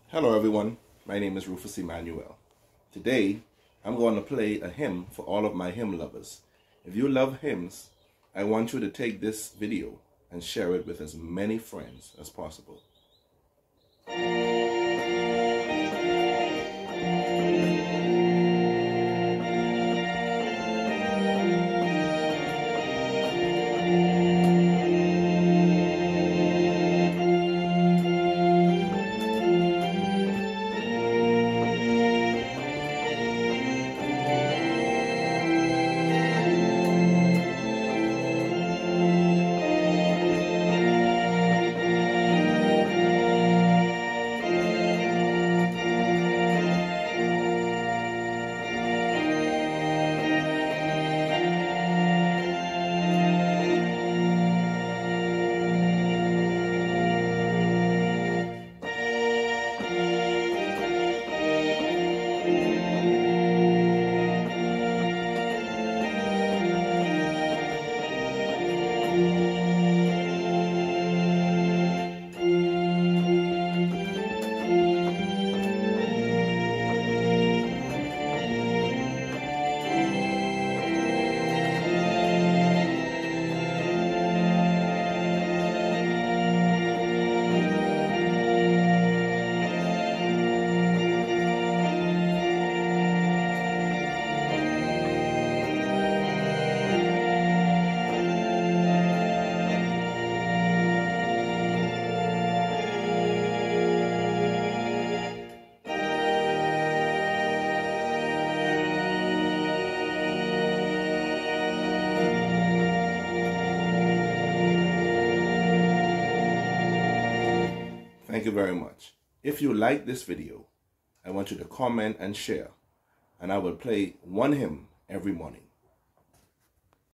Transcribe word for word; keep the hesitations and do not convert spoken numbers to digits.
Hello everyone, my name is Rufus Emmanuel. Today, I'm going to play a hymn for all of my hymn lovers. If you love hymns, I want you to take this video and share it with as many friends as possible. Thank you very much. If you like this video, I want you to comment and share, and I will play one hymn every morning.